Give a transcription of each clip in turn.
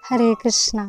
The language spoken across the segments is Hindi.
हरे कृष्णा।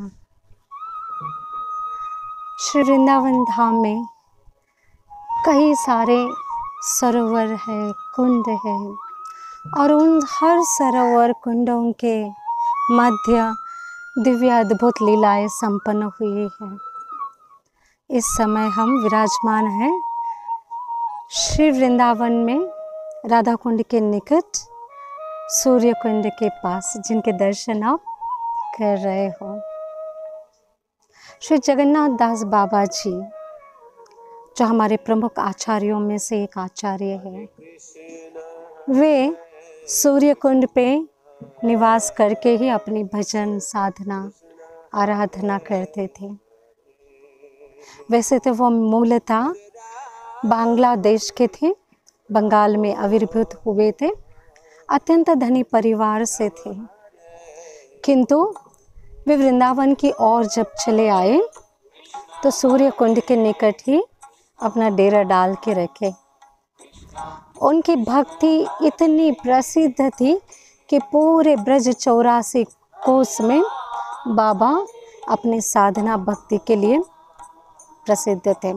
श्री वृंदावन धाम में कई सारे सरोवर है, कुंड है, और उन हर सरोवर कुंडों के मध्य दिव्य अद्भुत लीलाएं संपन्न हुई है। इस समय हम विराजमान हैं श्री वृंदावन में राधा कुंड के निकट सूर्य कुंड के पास, जिनके दर्शन आप कर रहे हो। श्री जगन्नाथ दास बाबा जी, जो हमारे प्रमुख आचार्यों में से एक आचार्य है, वे सूर्य कुंड पे निवास करके ही अपनी भजन साधना आराधना करते थे। वैसे तो वो मूलतः बांग्लादेश के थे, बंगाल में आविर्भूत हुए थे, अत्यंत धनी परिवार से थे, किंतु वे वृंदावन की ओर जब चले आए तो सूर्य कुंड के निकट ही अपना डेरा डाल के रखे। उनकी भक्ति इतनी प्रसिद्ध थी कि पूरे ब्रज 84 कोस में बाबा अपनी साधना भक्ति के लिए प्रसिद्ध थे।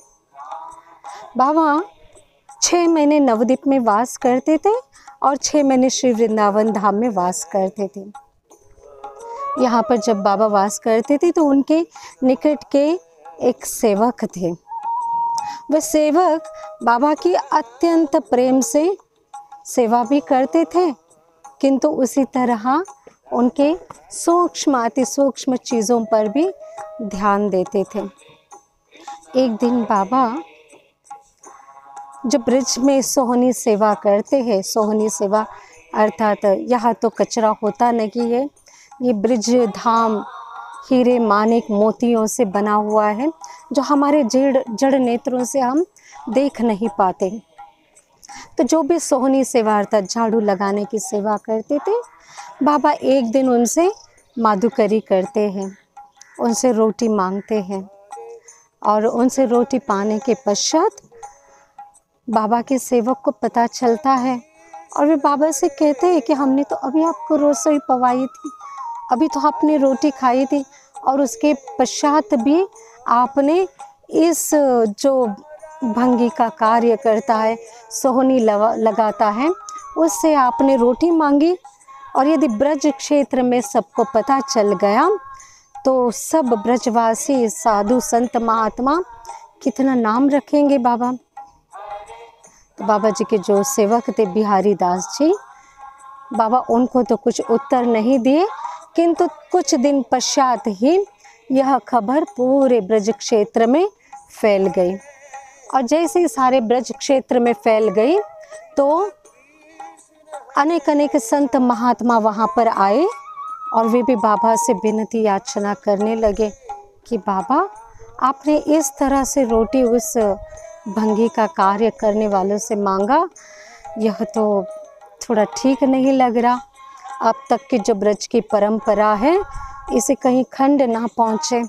बाबा 6 महीने नवद्वीप में वास करते थे और 6 महीने श्री वृंदावन धाम में वास करते थे। यहाँ पर जब बाबा वास करते थे तो उनके निकट के एक सेवक थे। वह सेवक बाबा की अत्यंत प्रेम से सेवा भी करते थे, किंतु उसी तरह उनके सूक्ष्म अति सूक्ष्म चीज़ों पर भी ध्यान देते थे। एक दिन बाबा जब ब्रिज में सोहनी सेवा करते हैं, सोहनी सेवा अर्थात यहाँ तो कचरा होता नहीं है, ये ब्रिज धाम हीरे मानिक मोतियों से बना हुआ है, जो हमारे जड़ नेत्रों से हम देख नहीं पाते। तो जो भी सोहनी सेवा अर्थात झाड़ू लगाने की सेवा करते थे, बाबा एक दिन उनसे माधुकरी करते हैं, उनसे रोटी मांगते हैं, और उनसे रोटी पाने के पश्चात बाबा के सेवक को पता चलता है और वे बाबा से कहते हैं कि हमने तो अभी आपको रसोई पवाई थी, अभी तो आपने रोटी खाई थी, और उसके पश्चात भी आपने इस जो भंगी का कार्य करता है, सोहनी लगाता है, उससे आपने रोटी मांगी। और यदि ब्रज क्षेत्र में सबको पता चल गया तो सब ब्रजवासी साधु संत महात्मा कितना नाम रखेंगे बाबा। तो बाबा जी के जो सेवक थे बिहारी दास जी, बाबा उनको तो कुछ उत्तर नहीं दिए, किंतु कुछ दिन पश्चात ही यह खबर पूरे ब्रज क्षेत्र में फैल गई। और जैसे ही सारे ब्रज क्षेत्र में फैल गई तो अनेक अनेक संत महात्मा वहाँ पर आए और वे भी बाबा से विनती याचना करने लगे कि बाबा आपने इस तरह से रोटी उस भंगी का कार्य करने वालों से मांगा, यह तो थोड़ा ठीक नहीं लग रहा। अब तक की जो ब्रज की परंपरा है इसे कहीं खंड ना पहुँचे।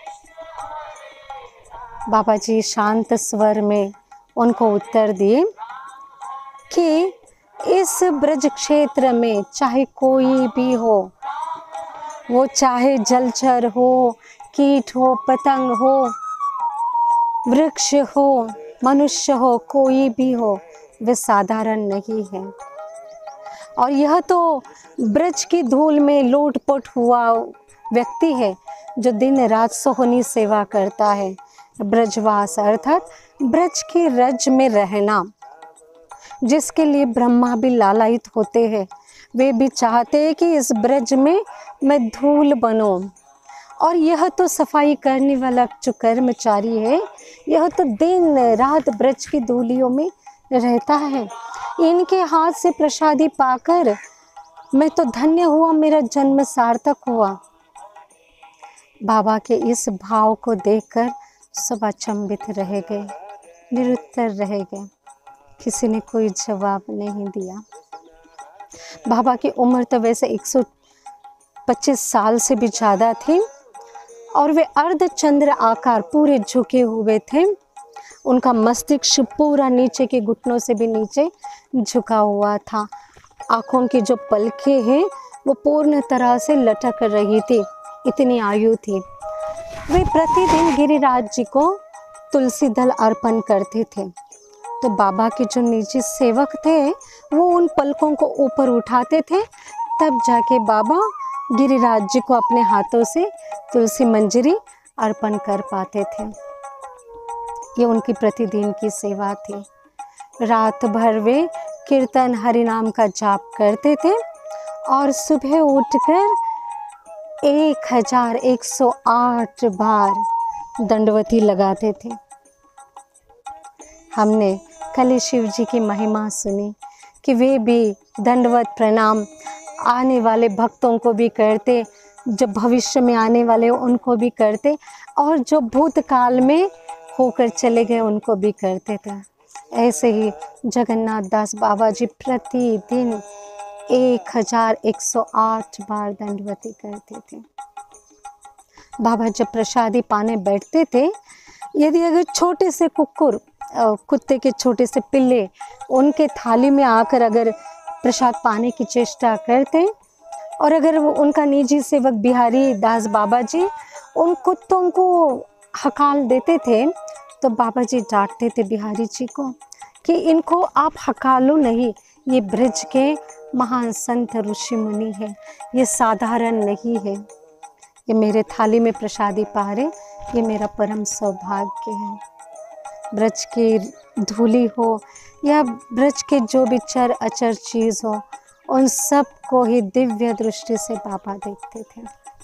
बाबा जी शांत स्वर में उनको उत्तर दिए कि इस ब्रज क्षेत्र में चाहे कोई भी हो, वो चाहे जलचर हो, कीट हो, पतंग हो, वृक्ष हो, मनुष्य हो, कोई भी हो, वे साधारण नहीं है। और यह तो ब्रज की धूल में लोटपोट हुआ व्यक्ति है जो दिन रात सोहनी सेवा करता है। ब्रजवास अर्थात ब्रज की रज में रहना, जिसके लिए ब्रह्मा भी लालायित होते हैं, वे भी चाहते हैं कि इस ब्रज में मैं धूल बनूं। और यह तो सफाई करने वाला जो कर्मचारी है, यह तो दिन रात ब्रज की धूलियों में रहता है। इनके हाथ से प्रसादी पाकर मैं तो धन्य हुआ, मेरा जन्म सार्थक हुआ। बाबा के इस भाव को देखकर सब अचंभित रह गए, निरुत्तर रह गए, किसी ने कोई जवाब नहीं दिया। बाबा की उम्र तो वैसे 125 साल से भी ज़्यादा थी और वे अर्धचंद्र आकार पूरे झुके हुए थे। उनका मस्तिष्क पूरा नीचे के घुटनों से भी नीचे झुका हुआ था। आँखों की जो पलकें हैं वो पूर्ण तरह से लटक रही थी। इतनी आयु थी। वे प्रतिदिन गिरिराज जी को तुलसी दल अर्पण करते थे। तो बाबा के जो निजी सेवक थे वो उन पलकों को ऊपर उठाते थे, तब जाके बाबा गिरिराज जी को अपने हाथों से तुलसी मंजरी अर्पण कर पाते थे। ये उनकी प्रतिदिन की सेवा थी। रात भर वे कीर्तन हरिनाम का जाप करते थे और सुबह उठकर 1108 बार दंडवती लगाते थे। हमने कल शिव जी की महिमा सुनी कि वे भी दंडवत प्रणाम आने वाले भक्तों को भी करते, जो भविष्य में आने वाले उनको भी करते, और जो भूतकाल में होकर चले गए उनको भी करते थे। ऐसे ही जगन्नाथ दास बाबा जी प्रतिदिन 1108 बार दंडवती करते थे। बाबा जब प्रसादी पाने बैठते थे, यदि अगर छोटे से कुत्ते के छोटे से पिल्ले उनके थाली में आकर अगर प्रसाद पाने की चेष्टा करते, और अगर उनका निजी सेवक बिहारी दास बाबा जी उन कुत्तों को हकाल देते थे, तो बाबा जी डांटते थे बिहारी जी को कि इनको आप हकालो नहीं, ये ब्रज के महान संत ऋषि मुनि है, ये साधारण नहीं है, ये मेरे थाली में प्रसादी पा रहे, ये मेरा परम सौभाग्य है। ब्रज की धूली हो या ब्रज के जो भी चर अचर चीज़ हो, उन सब को ही दिव्य दृष्टि से बाबा देखते थे।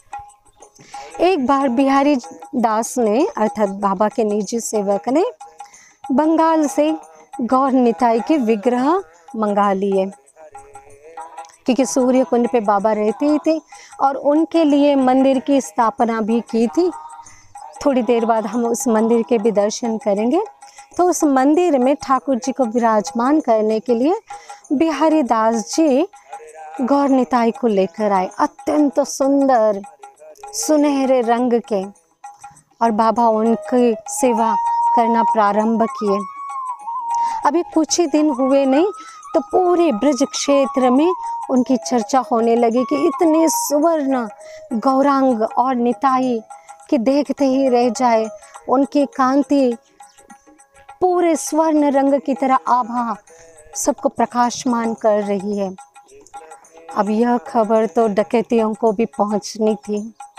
एक बार बिहारी दास ने अर्थात बाबा के निजी सेवक ने बंगाल से गौर निताई के विग्रह मंगा लिए, क्योंकि सूर्य कुंड पे बाबा रहते ही थे और उनके लिए मंदिर की स्थापना भी की थी। थोड़ी देर बाद हम उस मंदिर के भी दर्शन करेंगे। तो उस मंदिर में ठाकुर जी को विराजमान करने के लिए बिहारी दास जी गौर निताई को लेकर आए, अत्यंत सुंदर सुनहरे रंग के, और बाबा उनकी सेवा करना प्रारंभ किए। अभी कुछ ही दिन हुए नहीं तो पूरे ब्रज क्षेत्र में उनकी चर्चा होने लगी कि इतने सुवर्ण गौरांग और निताई कि देखते ही रह जाए, उनकी कांति पूरे स्वर्ण रंग की तरह आभा सबको प्रकाशमान कर रही है। अब यह खबर तो डकैतियों को भी पहुंचनी थी।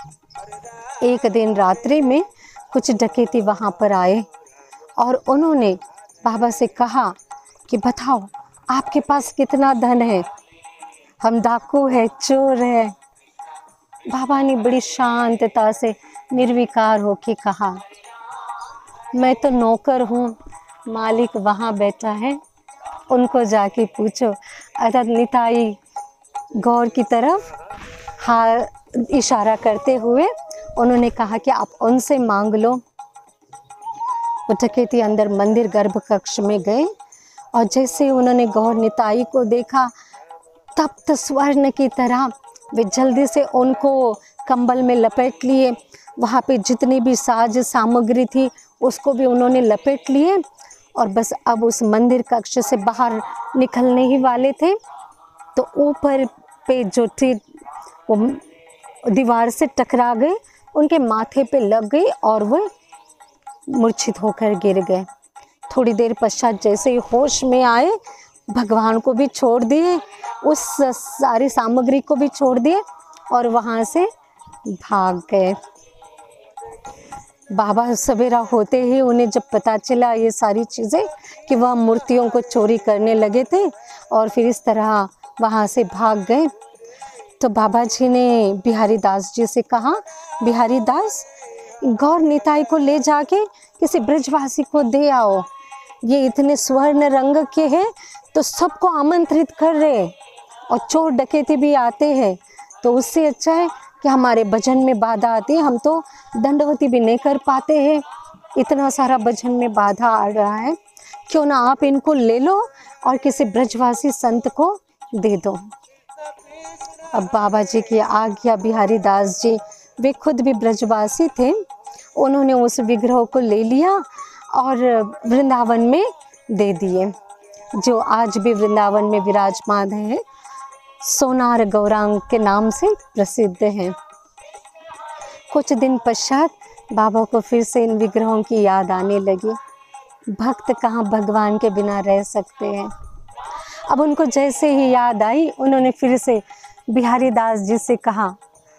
एक दिन रात्रि में कुछ डकैती वहां पर आए और उन्होंने बाबा से कहा कि बताओ आपके पास कितना धन है, हम डाकू है, चोर है। बाबा ने बड़ी शांतता से निर्विकार होकर कहा, मैं तो नौकर हूँ, मालिक वहाँ बैठा है, उनको जाके पूछो। अर्थात निताई गौर की तरफ हाथ इशारा करते हुए उन्होंने कहा कि आप उनसे मांग लो। वो डकैती अंदर मंदिर गर्भ कक्ष में गए और जैसे उन्होंने गौर निताई को देखा, तप्त स्वर्ण की तरह वे जल्दी से उनको कंबल में लपेट लिए। वहाँ पे जितनी भी साज सामग्री थी उसको भी उन्होंने लपेट लिए और बस अब उस मंदिर कक्ष से बाहर निकलने ही वाले थे तो ऊपर पे जो थी वो दीवार से टकरा गए, उनके माथे पे लग गई और वो मूर्छित होकर गिर गए। थोड़ी देर पश्चात जैसे ही होश में आए, भगवान को भी छोड़ दिए, उस सारी सामग्री को भी छोड़ दिए और वहाँ से भाग गए। बाबा सवेरा होते ही उन्हें जब पता चला ये सारी चीज़ें कि वह मूर्तियों को चोरी करने लगे थे और फिर इस तरह वहाँ से भाग गए, तो बाबा जी ने बिहारी दास जी से कहा, बिहारी दास गौर निताई को ले जाके किसी ब्रजवासी को दे आओ, ये इतने स्वर्ण रंग के हैं तो सबको आमंत्रित कर रहे और चोर डकैती भी आते हैं, तो उससे अच्छा है कि हमारे भजन में बाधा आती है, हम तो दंडवती भी नहीं कर पाते हैं, इतना सारा भजन में बाधा आ रहा है, क्यों ना आप इनको ले लो और किसी ब्रजवासी संत को दे दो। अब बाबा जी की आज्ञा, बिहारी दास जी वे खुद भी ब्रजवासी थे, उन्होंने उस विग्रह को ले लिया और वृंदावन में दे दिए, जो आज भी वृंदावन में विराजमान है, सोनार गौरांग के नाम से प्रसिद्ध हैं। कुछ दिन पश्चात बाबा को फिर से इन विग्रहों की याद आने लगी। भक्त कहाँ भगवान के बिना रह सकते हैं। अब उनको जैसे ही याद आई, उन्होंने फिर से बिहारी दास जी से कहा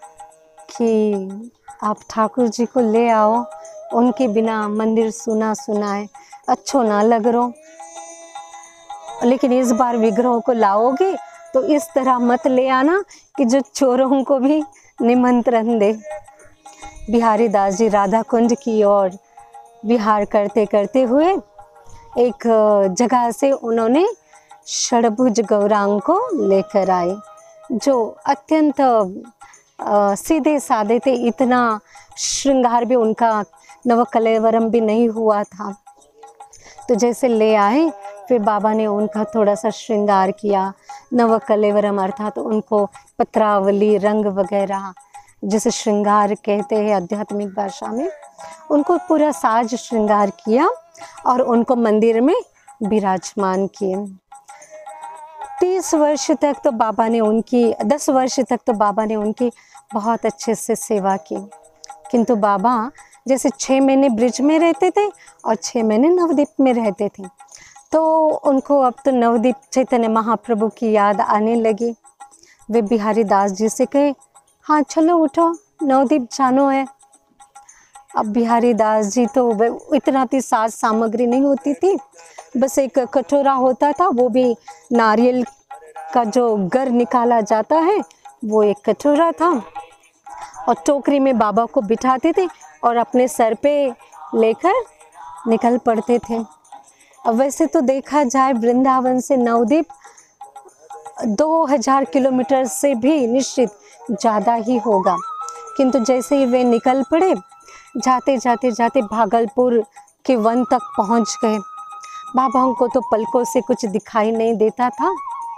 कि आप ठाकुर जी को ले आओ, उनके बिना मंदिर सुना सुना है, अच्छो ना लग रहो, लेकिन इस बार विग्रहों को लाओगे तो इस तरह मत ले आना कि जो चोरों को भी निमंत्रण दे। बिहारी दास जी राधा कुंड की ओर विहार करते करते हुए एक जगह से उन्होंने षडभुज गौरांग को लेकर आए, जो अत्यंत सीधे साधे थे। इतना श्रृंगार भी उनका नवकलेवरम भी नहीं हुआ था। तो जैसे ले आए, फिर बाबा ने उनका थोड़ा सा श्रृंगार किया। नवकलेवरम अर्थात तो उनको पत्रावली, रंग वगैरह जिसे श्रृंगार कहते हैं आध्यात्मिक भाषा में, उनको पूरा साज श्रृंगार किया और उनको मंदिर में विराजमान किए। 30 वर्ष तक तो बाबा ने उनकी 10 वर्ष तक तो बाबा ने उनकी बहुत अच्छे से सेवा की। किंतु बाबा जैसे 6 महीने ब्रिज में रहते थे और 6 महीने नवदीप में रहते थे, तो उनको अब तो नवदीप चैतन्य महाप्रभु की याद आने लगी। वे बिहारी दास जी से कहे, हाँ चलो उठो, नवदीप जानो है। अब बिहारी दास जी तो इतना थी साज सामग्री नहीं होती थी, बस एक कटोरा होता था, वो भी नारियल का जो गर निकाला जाता है वो एक कटोरा था, और टोकरी में बाबा को बिठाते थे और अपने सर पे लेकर निकल पड़ते थे। अब वैसे तो देखा जाए वृंदावन से नवदीप 2000 किलोमीटर से भी निश्चित ज़्यादा ही होगा, किंतु जैसे ही वे निकल पड़े, जाते जाते जाते भागलपुर के वन तक पहुंच गए। बाबा को तो पलकों से कुछ दिखाई नहीं देता था।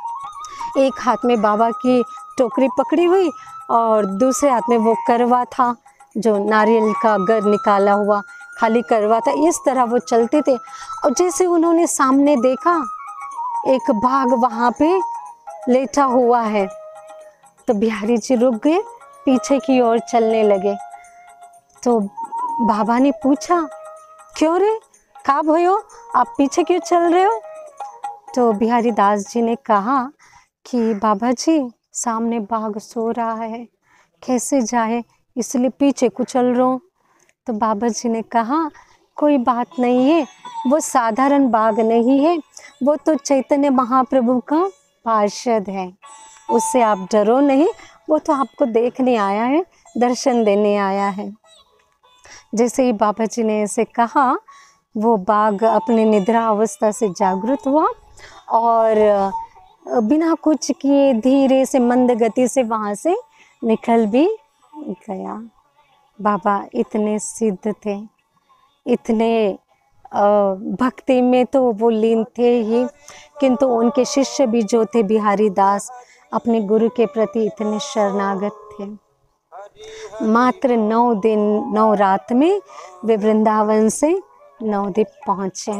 एक हाथ में बाबा की टोकरी पकड़ी हुई और दूसरे हाथ में वो करवा था, जो नारियल का गर निकाला हुआ खाली करवा था। इस तरह वो चलते थे, और जैसे उन्होंने सामने देखा एक बाघ वहाँ पे लेटा हुआ है, तो बिहारी जी रुक गए, पीछे की ओर चलने लगे। तो बाबा ने पूछा, क्यों रे, का भयो, आप पीछे क्यों चल रहे हो? तो बिहारी दास जी ने कहा कि बाबा जी, सामने बाघ सो रहा है, कैसे जाए, इसलिए पीछे कुचल रहा हूँ। तो बाबा जी ने कहा, कोई बात नहीं है, वो साधारण बाघ नहीं है, वो तो चैतन्य महाप्रभु का पार्षद है, उससे आप डरो नहीं, वो तो आपको देखने आया है, दर्शन देने आया है। जैसे ही बाबा जी ने ऐसे कहा, वो बाघ अपने निद्रा अवस्था से जागृत हुआ और बिना कुछ किए धीरे से मंद गति से वहाँ से निकल भी गया। बाबा इतने सिद्ध थे, इतने भक्ति में तो वो लीन थे ही, किंतु उनके शिष्य भी जो थे बिहारी दास, अपने गुरु के प्रति इतने शरणागत थे। मात्र 9 दिन 9 रात में वे वृंदावन से नवदीप पहुँचे।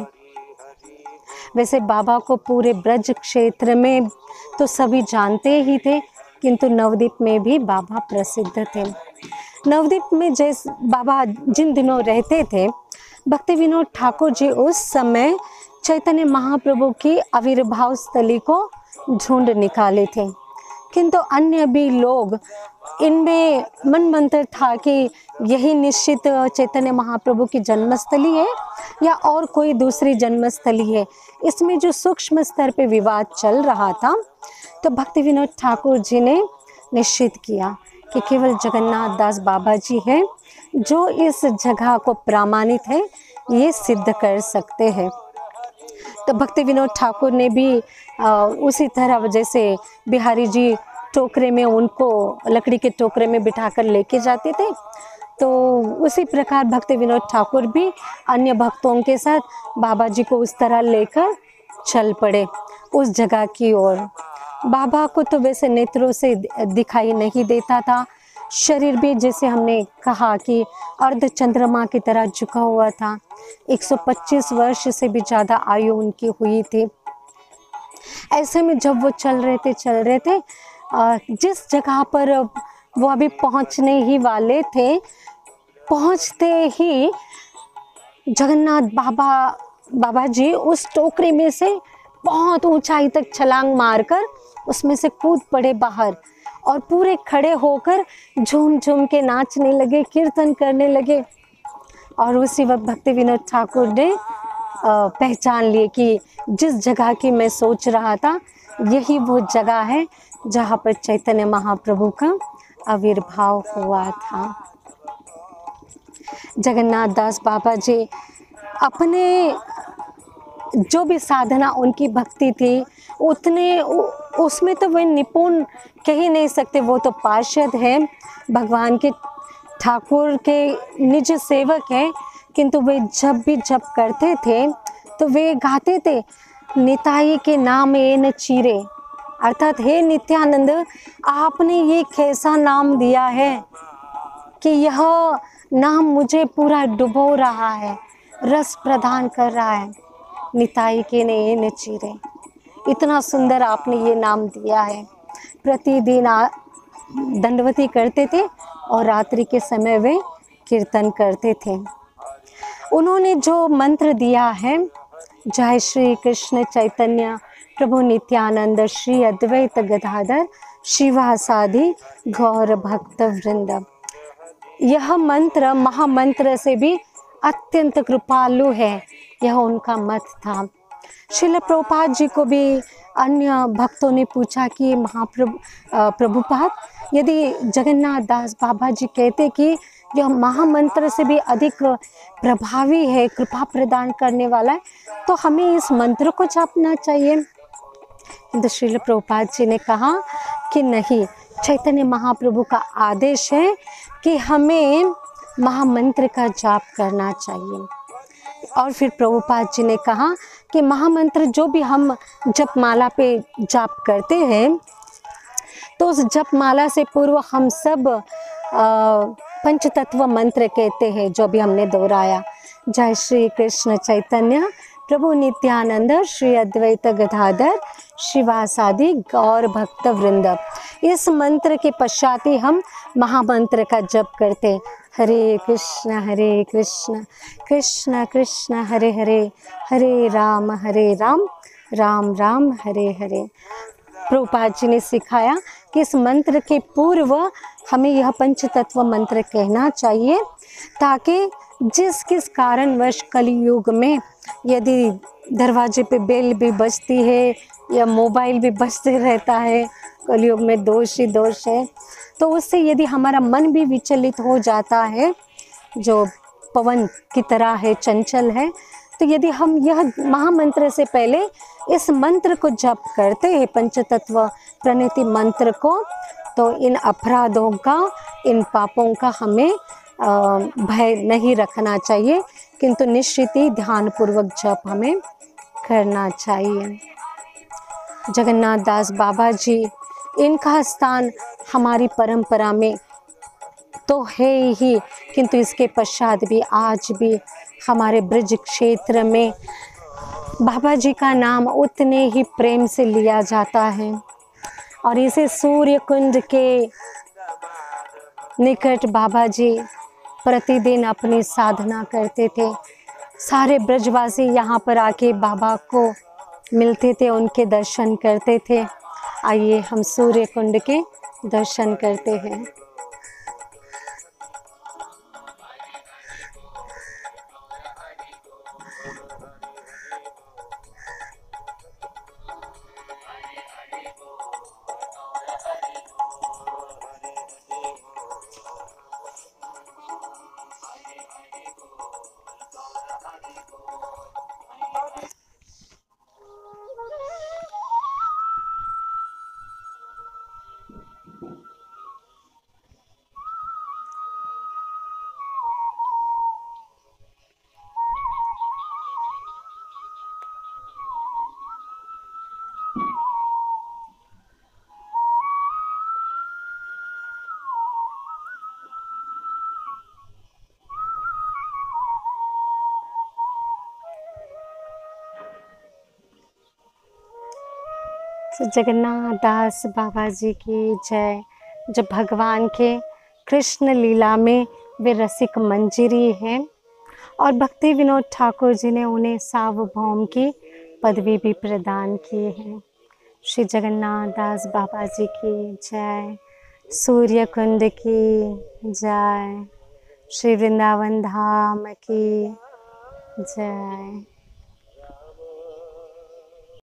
वैसे बाबा को पूरे ब्रज क्षेत्र में तो सभी जानते ही थे, किंतु नवदीप में भी बाबा प्रसिद्ध थे। नवदीप में जैसे बाबा जिन दिनों रहते थे, भक्ति विनोद ठाकुर जी उस समय चैतन्य महाप्रभु की आविर्भाव स्थली को ढूंढ निकाले थे, किंतु अन्य भी लोग, इनमें मन मंत्र था कि यही निश्चित चैतन्य महाप्रभु की जन्मस्थली है या और कोई दूसरी जन्मस्थली है। इसमें जो सूक्ष्म स्तर पे विवाद चल रहा था, तो भक्ति विनोद ठाकुर जी ने निश्चित किया कि केवल जगन्नाथ दास बाबा जी हैं जो इस जगह को प्रमाणित है, ये सिद्ध कर सकते हैं। तो भक्ति विनोद ठाकुर ने भी उसी तरह जैसे बिहारी जी टोकरे में, उनको लकड़ी के टोकरे में बिठाकर लेके जाते थे, तो उसी प्रकार भक्ति विनोद ठाकुर भी अन्य भक्तों के साथ बाबा जी को उस तरह लेकर चल पड़े उस जगह की ओर। बाबा को तो वैसे नेत्रों से दिखाई नहीं देता था, शरीर भी जैसे हमने कहा कि अर्ध चंद्रमा की तरह झुका हुआ था। 125 वर्ष से भी ज़्यादा आयु उनकी हुई थी। ऐसे में जब वो चल रहे थे जिस जगह पर वो अभी पहुंचने ही वाले थे। पहुंचते ही जगन्नाथ बाबा जी उस टोकरी में से बहुत ऊंचाई तक छलांग मारकर उसमें से कूद पड़े बाहर और पूरे खड़े होकर झूम झूम के नाचने लगे, कीर्तन करने लगे। और उसी वक्त भक्ति विनोद ठाकुर ने पहचान लिए कि जिस जगह की मैं सोच रहा था यही वो जगह है जहाँ पर चैतन्य महाप्रभु का आविर्भाव हुआ था। जगन्नाथ दास बाबा जी अपने जो भी साधना उनकी भक्ति थी उतने उसमें तो वे निपुण कह ही नहीं सकते, वो तो पार्षद है, भगवान के ठाकुर के निज सेवक है। किंतु वे जब भी जप करते थे तो वे गाते थे निताई के नाम ए न चीरे, अर्थात हे नित्यानंद आपने ये कैसा नाम दिया है कि यह नाम मुझे पूरा डुबो रहा है, रस प्रदान कर रहा है। निताई के ने न चीरे, इतना सुंदर आपने ये नाम दिया है। प्रतिदिन दंडवती करते थे और रात्रि के समय वे कीर्तन करते थे। उन्होंने जो मंत्र दिया है, जय श्री कृष्ण चैतन्य प्रभु नित्यानंद श्री अद्वैत गदाधर शिवासादि गौर भक्त वृंद, यह मंत्र महामंत्र से भी अत्यंत कृपालु है, यह उनका मत था। श्रील प्रभुपाद जी को भी अन्य भक्तों ने पूछा कि प्रभुपाद यदि जगन्नाथ दास बाबा जी कहते कि यह महामंत्र से भी अधिक प्रभावी है, कृपा प्रदान करने वाला है, तो हमें इस मंत्र को जपना चाहिए। किंतु श्रील प्रभुपाद जी ने कहा कि नहीं, चैतन्य महाप्रभु का आदेश है कि हमें महामंत्र का जाप करना चाहिए। और फिर प्रभुपाद जी ने कहा कि महामंत्र जो भी हम जपमाला पे जाप करते हैं तो उस जपमाला से पूर्व हम सब पंचतत्व मंत्र कहते हैं, जो भी हमने दोहराया, जय श्री कृष्ण चैतन्य प्रभु नित्यानंद श्री अद्वैत गदाधर शिवासादि गौर भक्त वृंद। इस मंत्र के पश्चात ही हम महामंत्र का जप करते, हरे कृष्ण कृष्ण कृष्ण हरे हरे, हरे राम राम राम हरे हरे। प्रभुपाद जी ने सिखाया कि इस मंत्र के पूर्व हमें यह पंचतत्व मंत्र कहना चाहिए, ताकि जिस किस कारणवश कलयुग में यदि दरवाजे पे बेल भी बजती है या मोबाइल भी बजते रहता है, कलयुग में दोष ही दोष है, तो उससे यदि हमारा मन भी विचलित हो जाता है, जो पवन की तरह है, चंचल है, तो यदि हम यह महामंत्र से पहले इस मंत्र को जप करते हैं, पंचतत्व प्रणति मंत्र को, तो इन अपराधों का, इन पापों का हमें भय नहीं रखना चाहिए, किंतु निश्चित ही ध्यानपूर्वक जप हमें करना चाहिए। जगन्नाथ दास बाबा जी, इनका स्थान हमारी परंपरा में तो है ही, किंतु इसके पश्चात भी आज भी हमारे ब्रज क्षेत्र में बाबा जी का नाम उतने ही प्रेम से लिया जाता है। और इसे सूर्य कुंड के निकट बाबा जी प्रतिदिन अपनी साधना करते थे। सारे ब्रजवासी यहाँ पर आके बाबा को मिलते थे, उनके दर्शन करते थे। आइए हम सूर्य कुंड के दर्शन करते हैं। जगन्नाथ दास बाबा जी की जय, जो भगवान के कृष्ण लीला में वे रसिक मंजरी हैं और भक्ति विनोद ठाकुर जी ने उन्हें सार्वभौम की पदवी भी प्रदान की है। श्री जगन्नाथ दास बाबा जी की जय, सूर्य कुंड की जय, श्री वृंदावन धाम की जय।